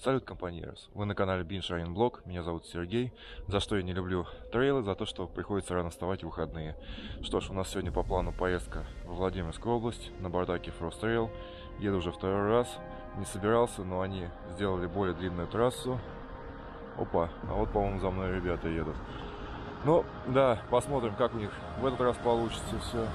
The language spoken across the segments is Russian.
Салют, компаньерос! Вы на канале Binge Running Blog, меня зовут Сергей. За что я не люблю трейлы? За то, что приходится рано вставать в выходные. Что ж, у нас сегодня по плану поездка в Владимирскую область на бардаке Frost Trail. Еду уже второй раз, не собирался, но они сделали более длинную трассу. Опа, а вот, по-моему, за мной ребята едут. Ну, да, посмотрим, как у них в этот раз получится все.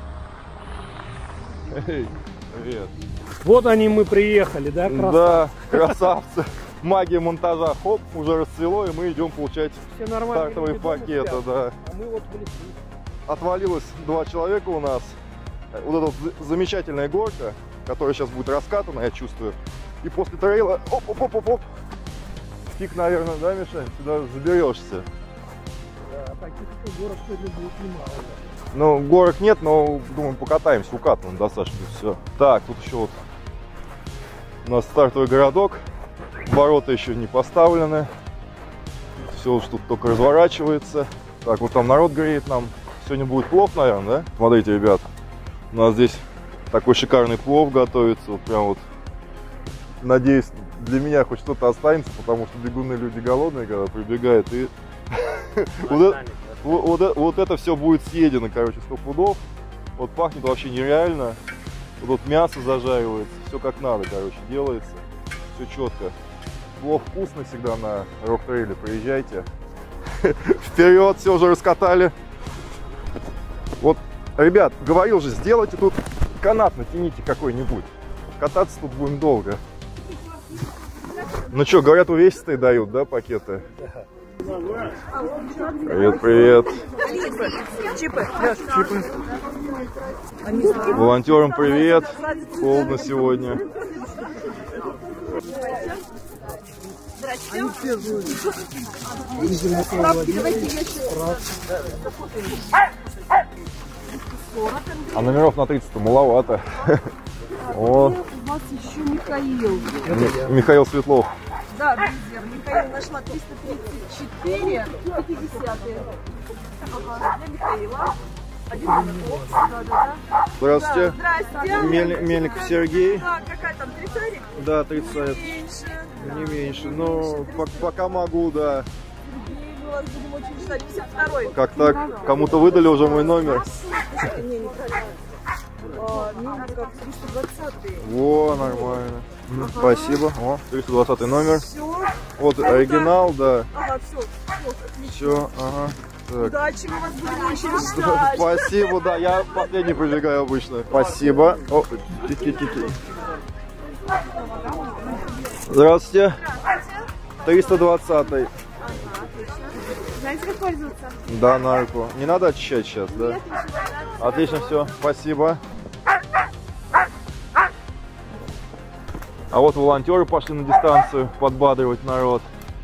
Эй, привет! Вот они, мы приехали, да, красавцы? Да, красавцы. Магия монтажа. Хоп, уже расцвело, и мы идем получать стартовые пакеты. Да. А мы вот в лесу. Отвалилось 2 человека у нас. Вот эта вот замечательная горка, которая сейчас будет раскатана, я чувствую. И после трейла, оп-оп-оп-оп. Фиг, наверное, да, Миша? Сюда заберешься. Да, таких горок сегодня будет немало. Ну, горок нет, но, думаю, покатаемся, укатываем достаточно все. Так, тут еще вот у нас стартовый городок. Ворота еще не поставлены. Все уж тут только разворачивается. Так, вот там народ греет нам. Сегодня будет плов, наверное, да? Смотрите, ребят, у нас здесь такой шикарный плов готовится. Вот прям вот, надеюсь, для меня хоть что-то останется, потому что бегуны люди голодные, когда прибегают. И вот это все будет съедено, короче, 100 пудов. Вот пахнет вообще нереально. Вот мясо зажаривается, все как надо, короче, делается. Все четко. Плов вкусный всегда на рок-трейле, приезжайте. Вперед, все уже раскатали. Вот, ребят, говорил же, сделайте тут канат, натяните какой-нибудь. Кататься тут будем долго. Ну что, говорят, увесистые дают, да, пакеты? Привет, привет. Чипы. Волонтерам привет. Холодно сегодня. А номеров на 30-то маловато. О, У вас еще Михаил. Михаил Светлов. Да, резерв. Михаил нашла 334 и 50-е. Ага, для Михаила. Один номер. Да. Здравствуйте. Да, здрасте. Мельников Сергей. Да, какая там, 30-й? Да, 30. Меньше. Не меньше, но пока могу, да. Сергей, мы вас будем очень ждать. 52-й. Как так? Кому-то выдали уже мой номер? Не, неправильно. Номер как 320-й. Во, нормально. Спасибо. О, 320 номер. Все. Вот оригинал, да. Ага, все, отлично. Все, ага. Так. Удачи, мы вас будем очень ждать. Спасибо, да, я последний пробегаю обычно. Спасибо. О, тики-тики. Здравствуйте. 320-й. Знаете, как пользоваться? Да, на руку. Не надо очищать сейчас, да? Отлично, все. Спасибо. А вот волонтеры пошли на дистанцию подбадривать народ.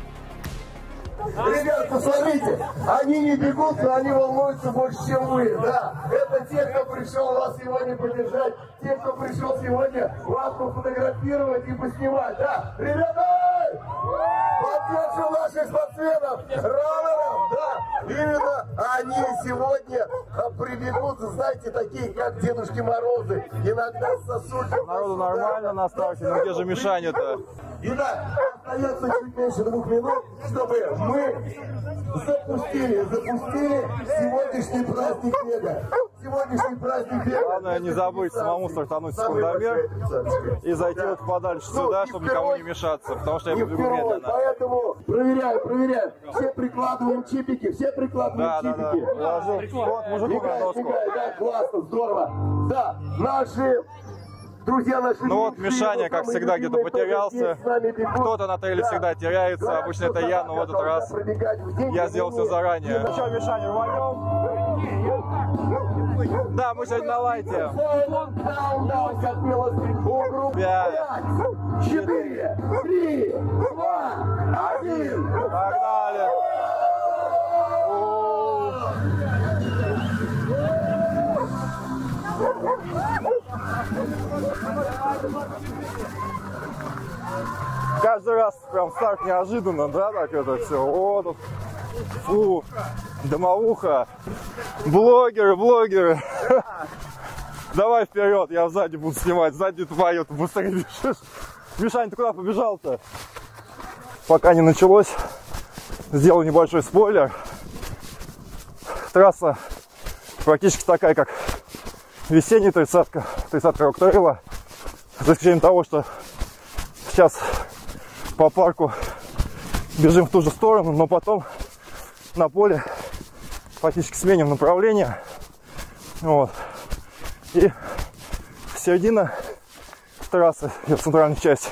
Ребят, посмотрите, они не бегут, но они волнуются больше, чем вы, да. Это те, кто пришел вас сегодня поддержать, те, кто пришел сегодня вас пофотографировать и поснимать, да. Ребята, поддержим наших спортсменов, раннеров, да. Именно они сегодня прибегут, знаете, такие, как Дедушки Морозы, иногда сосульки. Народу нормально на старте, но где же Мишаня-то? Итак, остается чуть меньше 2 минут, чтобы мы запустили сегодняшний праздник бега. Сегодняшний праздник бега. Главное не забыть самому стартануть секундомер и зайти вот подальше сюда, чтобы никому не мешаться, потому что я бегу медленно. Поэтому проверяем. Все прикладываем чипики, чипики. Положу. Вот мужику на доску. Да, классно, здорово. Да, наши друзья, наши. Ну вот Мишаня, как всегда, где-то потерялся. Кто-то на трейле всегда теряется. Обычно это я, но в этот раз я сделал все заранее. Ну что, Мишаня, рванем? Да, мы сегодня на лайте. 5, 4, 3, 2, 1. Погнали! Каждый раз прям старт неожиданно, да, так это все. О, тут, фу, домовуха. Блогеры. Давай вперед, я сзади буду снимать, сзади твою, ты быстрее бежишь. Мишань, ты куда побежал-то? пока не началось, сделаю небольшой спойлер. Трасса практически такая, как весенняя тридцатка Рок-трейл, за исключением того, что сейчас по парку бежим в ту же сторону, но потом на поле фактически сменим направление. Вот. И середина трассы, в центральной части,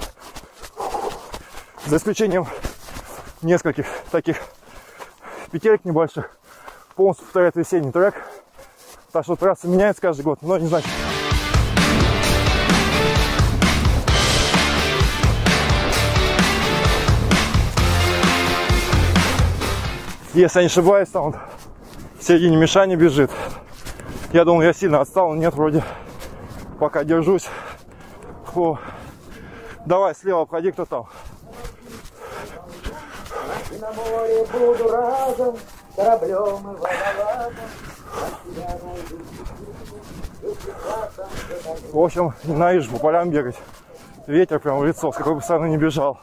за исключением нескольких таких петелек небольших, полностью повторяет весенний трек. Так что трасса меняется каждый год, но не значит. Если я не ошибаюсь, там вот в середине Мишаня бежит. Я думал, я сильно отстал, но нет, вроде пока держусь. Фу. Давай слева обходи, кто там. На море буду разом, кораблем и водолазом. В общем, ненавижу по полям бегать. Ветер прям в лицо, с какой бы стороны не бежал.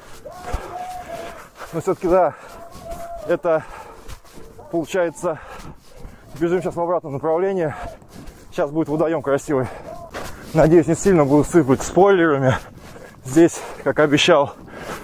Но все-таки, да, это получается, бежим сейчас в обратном направлении. Сейчас будет водоем красивый. Надеюсь, не сильно буду сыпать спойлерами. Здесь, как обещал,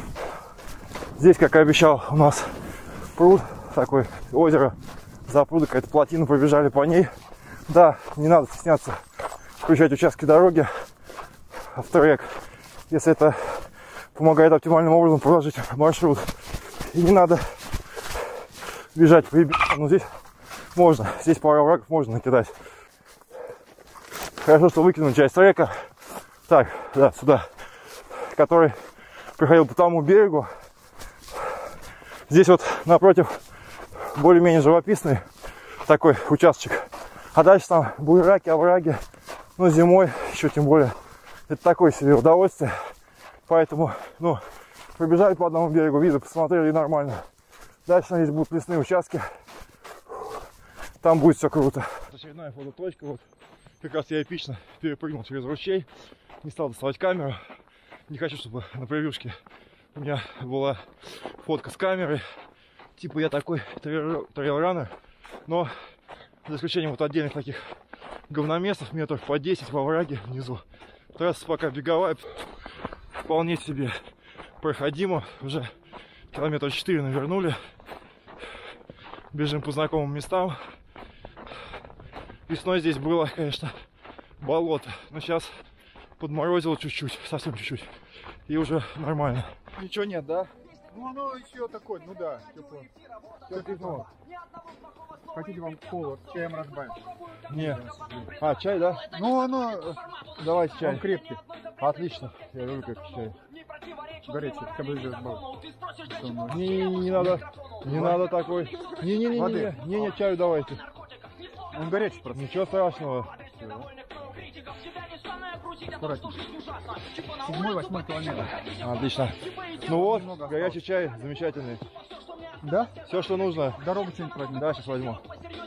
у нас пруд такой, озеро, запруда, какая-то плотина, побежали по ней. Да, не надо стесняться включать участки дороги в трек, если это помогает оптимальным образом проложить маршрут. И не надо бежать по ебе. Ну, здесь можно, здесь пару оврагов можно накидать. Хорошо, что выкинул часть трека. Так, да, сюда, который проходил по тому берегу. Здесь вот напротив более-менее живописный такой участочек. А дальше там буераки, овраги. Ну, зимой еще тем более. Это такое себе удовольствие. Поэтому, ну, пробежали по одному берегу, виды посмотрели, и нормально. Дальше здесь будут лесные участки. Там будет все круто. Очередная фототочка. Вот как раз я эпично перепрыгнул через ручей. Не стал доставать камеру. Не хочу, чтобы на превьюшке у меня была фотка с камерой. Типа я такой трейл-раннер. Но за исключением вот отдельных таких говноместов, метров по 10 во враге внизу. Трасса пока беговая, вполне себе проходимо. Уже километра 4 навернули. Бежим по знакомым местам. Весной здесь было, конечно, болото. Но сейчас подморозило чуть-чуть, совсем чуть-чуть. И уже нормально. Ничего нет, да? Ну, оно еще такое, ну да, тепло. Тепло. Хотите вам кола, чаем разбавить? Нет. А, чай, да? Ну, оно... Давайте чай. Он крепкий. Отлично. Я люблю крепкий чай. Горячий, хотя бы разбавить. Не надо. Не надо такой. Не, чаю давайте. Он горячий просто. Ничего страшного. Аккуратнее. 7-8 километр. Отлично. Ну вот, горячий чай замечательный. Да? Все, что нужно. Дорогу что-нибудь возьму. Да, сейчас возьму.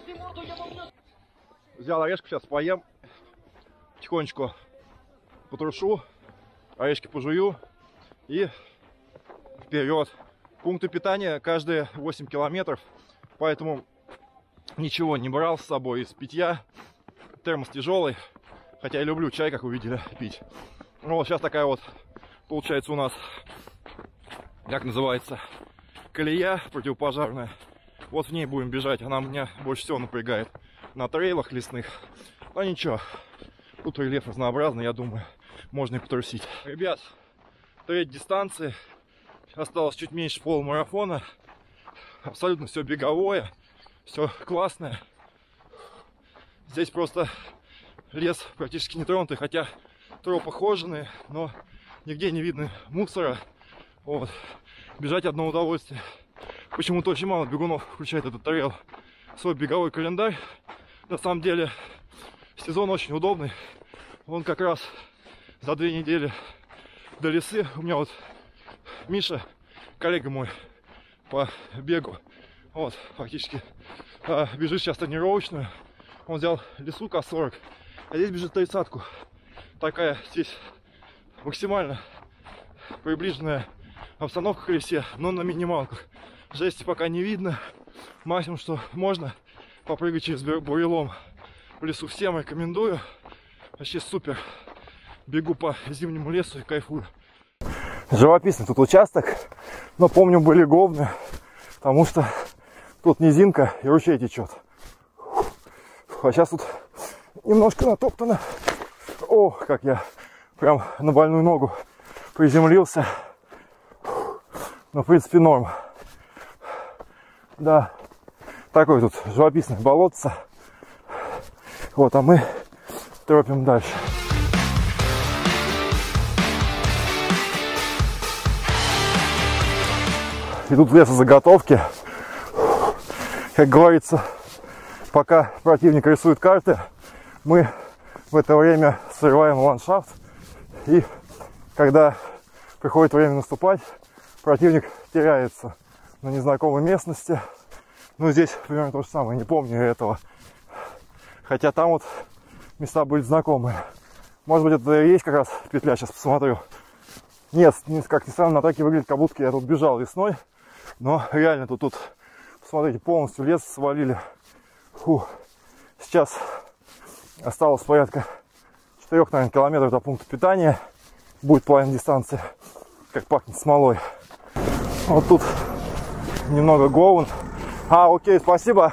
Взял орешку, сейчас поем. Потихонечку потрушу. Орешки пожую. И вперед. Пункты питания каждые 8 километров. Поэтому ничего не брал с собой из питья. Термос тяжелый. Хотя я люблю чай, как вы видели, пить. Ну вот сейчас такая вот получается у нас, как называется, колея противопожарная. Вот в ней будем бежать. Она меня больше всего напрягает на трейлах лесных. Но ничего, тут рельеф разнообразный, я думаю, можно и потрусить. Ребят, треть дистанции. Осталось чуть меньше полумарафона. Абсолютно все беговое, все классное. Здесь просто лес практически не тронутый, хотя тропы хоженые, но нигде не видно мусора. Вот. Бежать одно удовольствие. Почему-то очень мало бегунов включает этот трейл в свой беговой календарь. На самом деле сезон очень удобный. Он как раз за 2 недели до лесы. У меня вот Миша, коллега мой по бегу, вот фактически бежит сейчас тренировочную. Он взял лесу К40, а здесь бежит 30-ку. Такая здесь максимально приближенная обстановка в колесе, но на минималках. Жести пока не видно. Максимум, что можно, попрыгать через бурелом в лесу. Всем рекомендую. Вообще супер. Бегу по зимнему лесу и кайфую. Живописный тут участок, но помню, были говны, потому что тут низинка и ручей течет. А сейчас тут немножко натоптано. О, как я прям на больную ногу приземлился. Но в принципе норм. Да, такой тут живописный болотце. Вот, а мы тропим дальше. И тут лесозаготовки. Как говорится, пока противник рисует карты, мы в это время срываем ландшафт. И когда приходит время наступать, противник теряется на незнакомой местности. Ну, здесь примерно то же самое, не помню этого. Хотя там вот места были знакомые. Может быть, это и есть как раз петля, сейчас посмотрю. Нет, как ни странно, на атаке выглядит, как будто я тут бежал весной. Но реально тут, посмотрите, полностью лес свалили. Фу. Сейчас осталось порядка 4, наверное, километров до пункта питания. Будет половина дистанции. Как пахнет смолой. Вот тут немного говн. Окей, спасибо.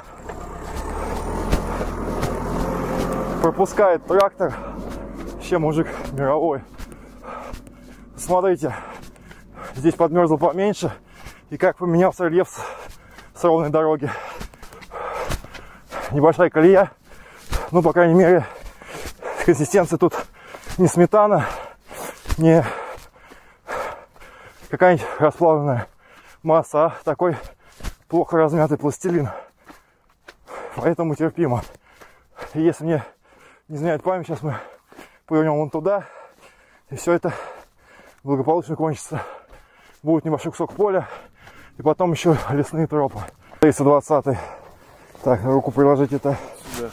Пропускает трактор. Вообще мужик мировой. Смотрите, здесь подмерзло поменьше. И как поменялся рельеф с ровной дороги. Небольшая колея. Ну, по крайней мере, консистенция тут не сметана, не какая-нибудь расплавленная масса, а такой плохо размятый пластилин. Поэтому терпимо. И если мне не изменяет память, сейчас мы повернем вон туда. И все это благополучно кончится. Будет небольшой кусок поля. И потом еще лесные тропы. 320-й. Так, руку приложить это. Сюда.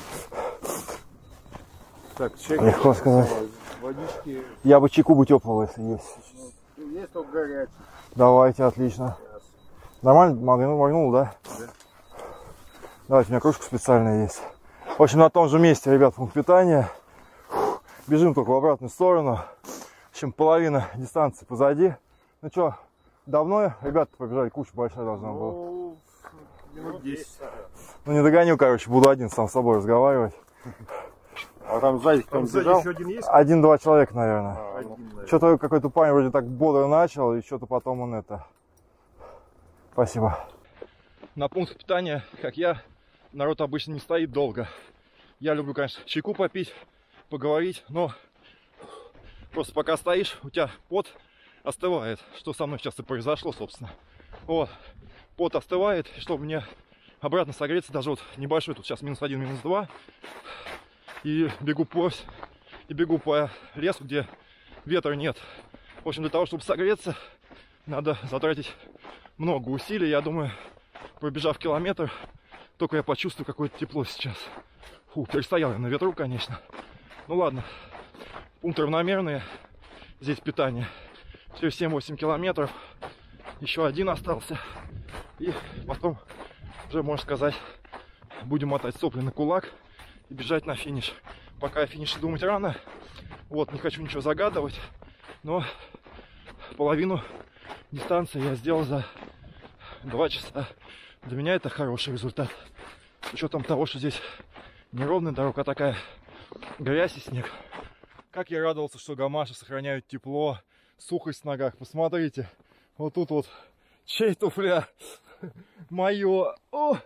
Так, чайку. Легко сказать. Водички. Я бы чайку бы теплого, если есть. Есть только горячий. Давайте, отлично. Нормально? Моргнул, да? Да. Давайте, у меня кружка специальная есть. В общем, на том же месте, ребят, пункт питания. Бежим только в обратную сторону. В общем, половина дистанции позади. Ну что, давно ребята побежали, куча большая должна была. Ну, минут 10. Ну не догоню, короче, буду один сам с собой разговаривать. А там сзади кто-нибудь бежал? Еще один есть? 1-2 человека, наверное. Наверное. Что-то какой-то парень вроде так бодро начал, и что-то потом он это... Спасибо. На пункт питания, как я, народ обычно не стоит долго. Я люблю, конечно, чайку попить, поговорить, но просто пока стоишь, у тебя пот остывает, что со мной сейчас и произошло, собственно. Вот, пот остывает, и чтобы мне обратно согреться, даже вот небольшой, тут сейчас -1, -2, и бегу по лесу, где ветра нет. В общем, для того, чтобы согреться, надо затратить много усилий. Я думаю, пробежав километр, только я почувствую какое-то тепло сейчас. Фу, перестоял я на ветру, конечно. Ну ладно, пункты равномерные, здесь питание. Все 7-8 километров, еще один остался. И потом уже, можно сказать, будем мотать сопли на кулак и бежать на финиш. Пока о финише думать рано. Вот, не хочу ничего загадывать, но половину дистанции я сделал за 2 часа. Для меня это хороший результат. С учетом того, что здесь неровная дорога, а такая грязь и снег. Как я радовался, что гамаши сохраняют тепло, сухость в ногах. Посмотрите, вот тут вот чей туфля? Мое.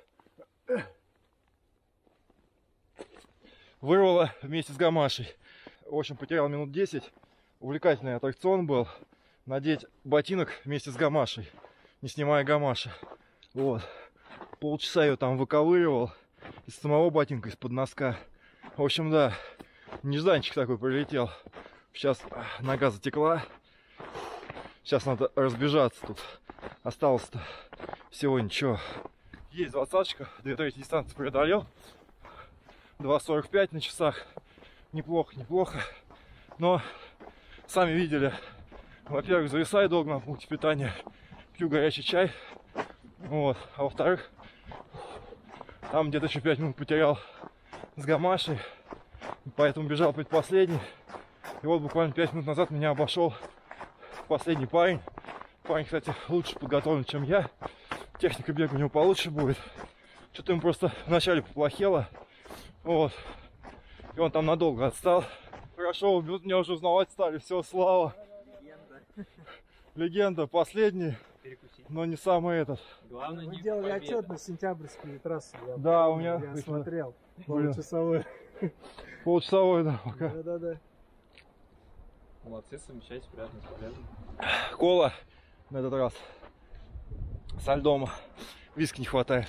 Вырвало вместе с гамашей. В общем, потерял минут 10. Увлекательный аттракцион был. Надеть ботинок вместе с гамашей, не снимая гамаши. Вот. Полчаса ее там выковыривал. Из самого ботинка, из-под носка. В общем, да, нежданчик такой прилетел. Сейчас нога затекла. Сейчас надо разбежаться тут. Осталось-то всего ничего. Есть 20-очка, 2/3 дистанции преодолел. 2:45 на часах. Неплохо, неплохо. Но сами видели, во-первых, зависаю долго на пункте питания, пью горячий чай. Вот. А во-вторых, там где-то еще 5 минут потерял с гамашей, поэтому бежал предпоследний. И вот буквально 5 минут назад меня обошел последний парень. Парень, кстати, лучше подготовлен, чем я. Техника бега у него получше будет. Что-то ему просто вначале поплохело. Вот. И он там надолго отстал. Хорошо, меня уже узнавать стали. Все, слава. Легенда. Последний, но не самый этот. Главное, вы делали отчет на сентябрьские трассы. Да, у меня. Я смотрел. Получасовой. Полчасовой, да, пока. Да. Молодцы, совмещайте приятно с полезным. Кола на этот раз со льдом. Виски не хватает.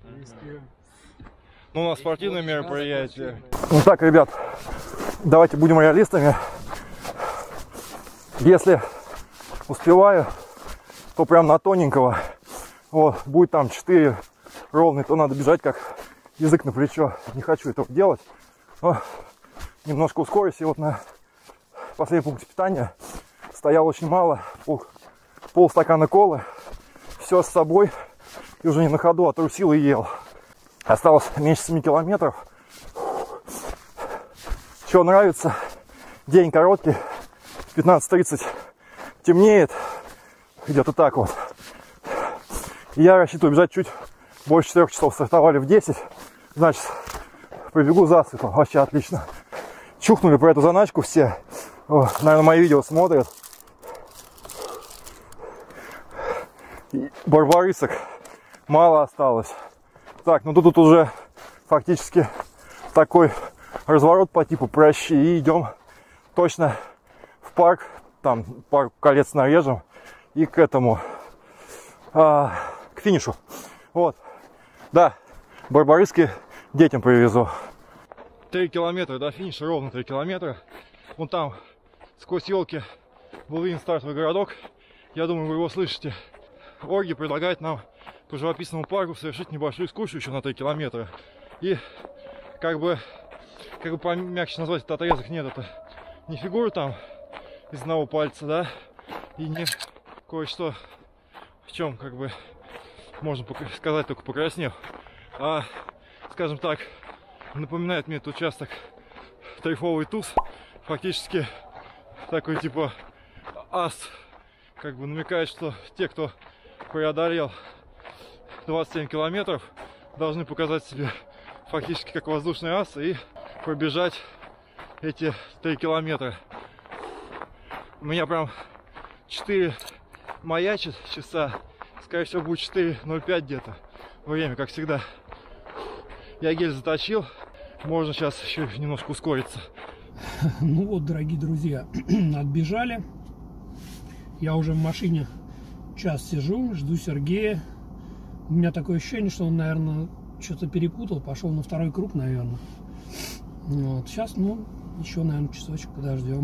Ну, у нас спортивное мероприятие. Ну так, ребят, давайте будем реалистами. Если успеваю, то прям на тоненького. Вот, будет там 4 ровный, то надо бежать как язык на плечо. Не хочу этого делать. Но немножко ускорюсь. И вот на последнем пункте питания стоял очень мало. Полстакана колы. Все с собой. И уже не на ходу, а трусил и ел. Осталось меньше 7 километров. Что нравится? День короткий. 15:30 темнеет. Где-то так вот. Я рассчитываю бежать чуть больше 4 часов. Стартовали в 10. Значит, побегу засыпом. Вообще отлично. Чухнули про эту заначку все. О, наверное, мои видео смотрят. И барбарисок мало осталось. Так, ну тут уже фактически такой разворот по типу прощи. И идем точно в парк. Там пару колец нарежем. И к этому, к финишу. Вот. Да, барбариски детям привезу. 3 километра до финиша, ровно 3 километра. Вон там, сквозь елки, был виден стартовый городок. Я думаю, вы его слышите. Орги предлагает нам по живописному парку совершить небольшую экскурсию еще на 3 километра. И как бы помягче назвать этот отрезок, нет, это не фигура там из одного пальца, да, и не кое-что, в чем как бы можно сказать, только покраснев, а, скажем так, напоминает мне этот участок Трифовый туз, фактически такой типа ас, как бы намекает, что те, кто преодолел 27 километров, должны показать себе фактически как воздушный ас и пробежать эти 3 километра. У меня прям 4 маячит часа, скорее всего будет 4:05 где-то время, как всегда. Я гель заточил, можно сейчас еще немножко ускориться. Ну вот, дорогие друзья, отбежали. Я уже в машине час сижу, жду Сергея. У меня такое ощущение, что он, наверное, что-то перепутал, пошел на второй круг, наверное. Вот. Сейчас, ну, еще, наверное, часочек подождем.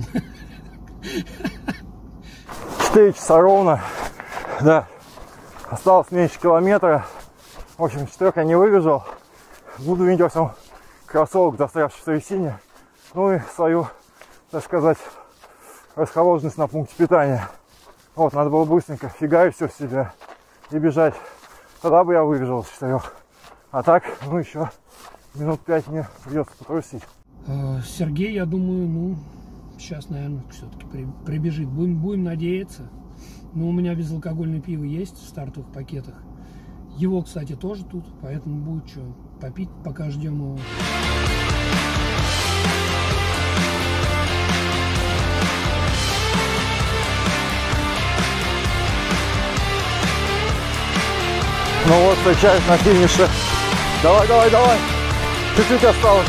4 часа ровно, да, осталось меньше километра. В общем, 4 я не выбежал. Буду видеть во всем кроссовок, застрявший в трясине. Ну и свою, так сказать, расхоложенность на пункте питания. Вот, надо было быстренько фигарить все в себя и бежать. Тогда бы я выбежал с 4. А так, ну еще минут 5 мне придется потрусить. Сергей, я думаю, ну, сейчас, наверное, все-таки прибежит. Будем надеяться. Но у меня безалкогольное пиво есть в стартовых пакетах. Его, кстати, тоже тут, поэтому будет что попить, пока ждем его. Ну вот, встречаюсь на финише. Давай, давай, давай. Чуть-чуть осталось.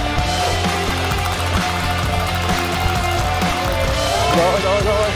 Давай, давай, давай.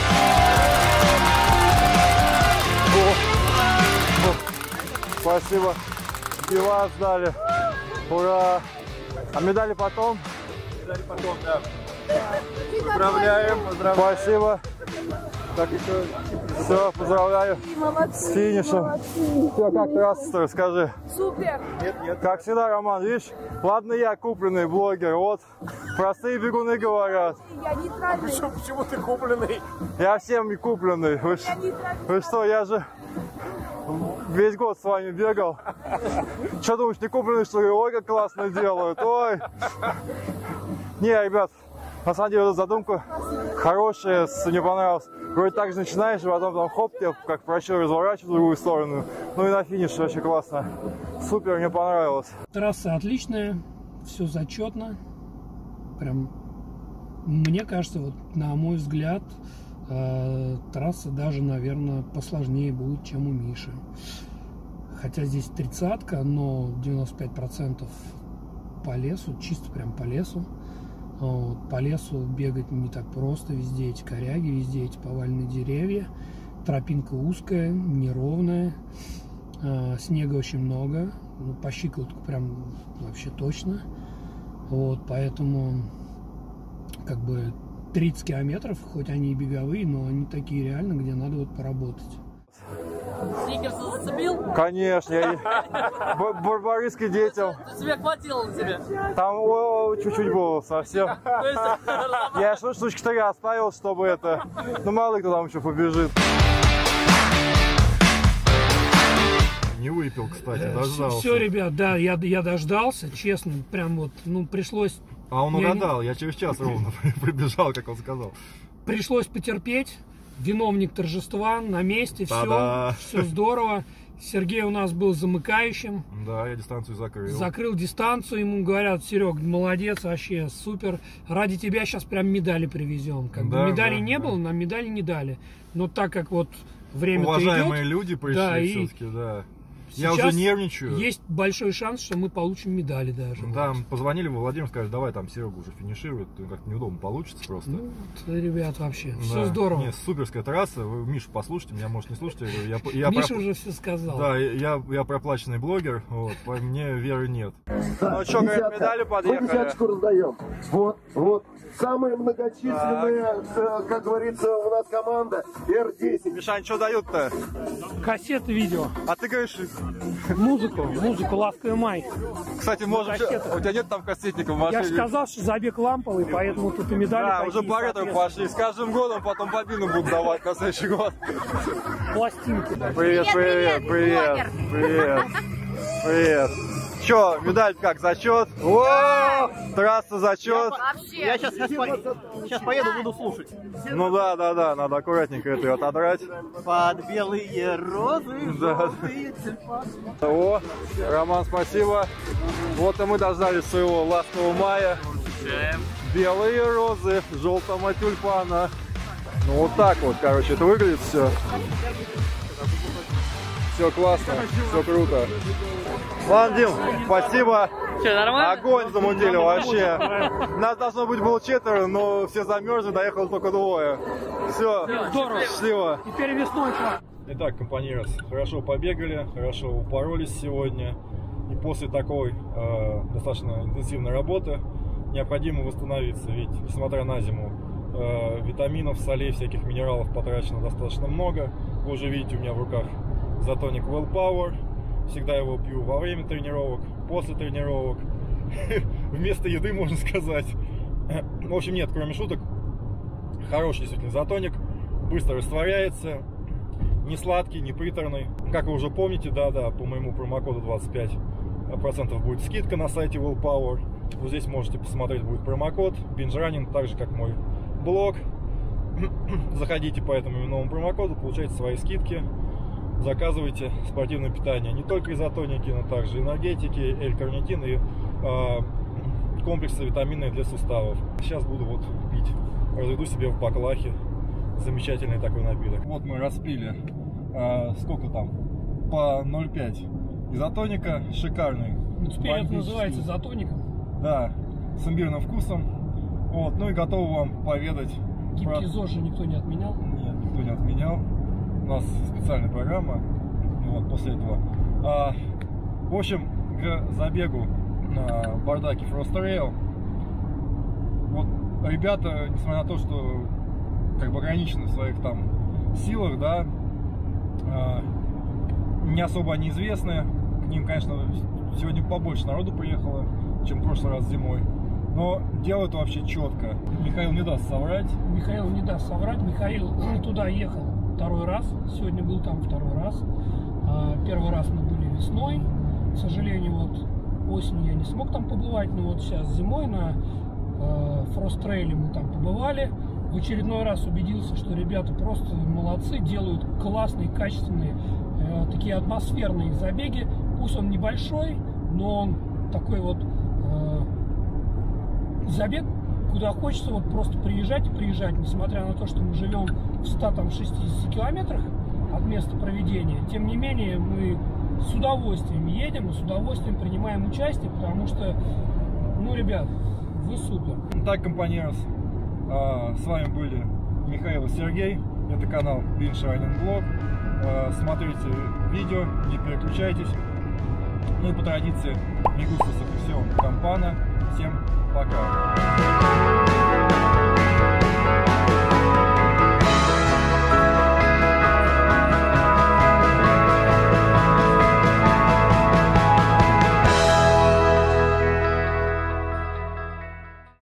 Спасибо. Пива сдали. Ура. А медали потом? Медали потом, да. Поздравляем, поздравляем. Спасибо. Так, еще Все, поздравляю с финишем. Все, как трасса, расскажи. Супер! Как всегда, Роман, видишь, ладно, я купленный блогер, вот простые бегуны говорят. Я нейтральный. Почему ты купленный? Я всем не купленный. Вы что, я же весь год с вами бегал. Что думаешь, не купленный, что ли? Ой, как классно делают, ой. Не, ребят, на самом деле, эта задумка хорошая, мне понравилась. Вроде так же начинаешь, и потом там хоп, тебе как прощу разворачивать в другую сторону. Ну и на финише вообще классно. Супер, мне понравилось. Трасса отличная, все зачетно. Прям, мне кажется, вот на мой взгляд, трасса даже, наверное, посложнее будет, чем у Миши. Хотя здесь 30-ка, но 95% по лесу, чисто прям по лесу. Вот, по лесу бегать не так просто, везде эти коряги, везде эти поваленные деревья. Тропинка узкая, неровная, снега очень много, ну, по щиколотку прям вообще точно. Вот, поэтому как бы 30 километров, хоть они и беговые, но они такие реально, где надо вот поработать. Сникерс зацепил? Конечно, я барбариски детям. Тебе хватило на тебе? Там чуть-чуть было совсем. Я штучки 3 оставил, чтобы это... Ну мало ли кто там еще побежит. Не выпил, кстати, дождался. Все, ребят, да, я дождался, честно, прям вот, ну, пришлось... А он угадал, я через час ровно прибежал, как он сказал. Пришлось потерпеть. Виновник торжества на месте, все здорово. Сергей у нас был замыкающим. Да, я дистанцию закрыл. Закрыл дистанцию, ему говорят: Серег, молодец, вообще супер. Ради тебя сейчас прям медали привезем. Как бы медалей не было, нам медали не дали. Но так как вот время-то идет... Уважаемые люди пришли все-таки, да. Я уже нервничаю. Есть большой шанс, что мы получим медали даже. Да, вот. Позвонили в Владимир, сказали, давай там Серега уже финиширует, как-то неудобно получится просто. Ну, ребят, вообще, да. все здорово. Нет, суперская трасса, вы Мишу послушайте, меня, может, не слушайте. Миша уже все сказал. Да, я проплаченный блогер, вот, по мне веры нет. Ну что, говорят, медали подъехали. Десяточку раздаем. Вот. Самые многочисленные, как говорится, у нас команда R10. Мишань, что дают-то? Кассеты, видео. А ты говоришь... Музыку, «Ласковый май». Кстати, можем... У тебя нет там кассетника в машине? Я же сказал, что забег ламповый, поэтому тут и медали. Да, уже по ретро пошли. С каждым годом потом бобину будут давать на следующий год. Пластинки. Привет. Че, медаль как, зачет? О, трасса зачет. Я сейчас поеду, буду слушать. Ну да, надо аккуратненько это отодрать. Под белые розы, желтые тюльпаны. О, Роман, спасибо. Вот и мы дождались своего ласкового мая. Белые розы, желтого тюльпана. Ну вот так вот, короче, это выглядит все. Все классно, все круто. Ладно, Дим, спасибо. Что, нормально? Огонь замутили вообще. Нас должно быть было 4, но все замерзли, доехало только 2. Все, здорово. Счастливо. Теперь весной. Итак, компаньерос, хорошо побегали, хорошо упоролись сегодня. И после такой достаточно интенсивной работы необходимо восстановиться. Ведь, несмотря на зиму, витаминов, солей, всяких минералов потрачено достаточно много. Вы уже видите у меня в руках Затоник Well Power. Всегда его пью во время тренировок, после тренировок, вместо еды, можно сказать. В общем, нет, кроме шуток, хороший действительно Затоник, быстро растворяется, не сладкий, не приторный. Как вы уже помните, да, по моему промокоду 25% будет скидка на сайте Well Power. Вот здесь можете посмотреть, будет промокод Binge Running, так же как мой блог. Заходите по этому именному промокоду, получайте свои скидки. Заказывайте спортивное питание, не только изотоники, но также энергетики, L-карнитин и комплексы витаминные для суставов. Сейчас буду вот пить, разведу себе в баклахе замечательный такой напиток. Вот мы распили, сколько там, по 0,5 изотоника, шикарный. Теперь это называется изотоником. Да, с имбирным вкусом. Вот, ну и готов вам поведать. Гибкий ЗОЖ же никто не отменял? Нет, никто не отменял. У нас специальная программа, вот, после этого. В общем, к забегу на бардаке Frost Trail. Вот ребята, несмотря на то, что как бы ограничены в своих там силах, да, не особо они известны. К ним, конечно, сегодня побольше народу приехало, чем в прошлый раз зимой. Но делают вообще четко. Михаил не даст соврать. Михаил не даст соврать. Михаил туда ехал второй раз. Сегодня был там второй раз. Первый раз мы были весной. К сожалению, вот осенью я не смог там побывать. Но вот сейчас зимой на фрост-трейле мы там побывали. В очередной раз убедился, что ребята просто молодцы. Делают классные, качественные, такие атмосферные забеги. Пусть он небольшой, но он такой вот забег, куда хочется вот просто приезжать и приезжать, несмотря на то, что мы живем в 160 километрах от места проведения. Тем не менее, мы с удовольствием едем и с удовольствием принимаем участие, потому что, ну, ребят, вы супер. Так, компаньерос, с вами были Михаил и Сергей. Это канал Binge Running Vlog. Смотрите видео, не переключайтесь. Ну и по традиции, не густо, все, кампана. Всем пока.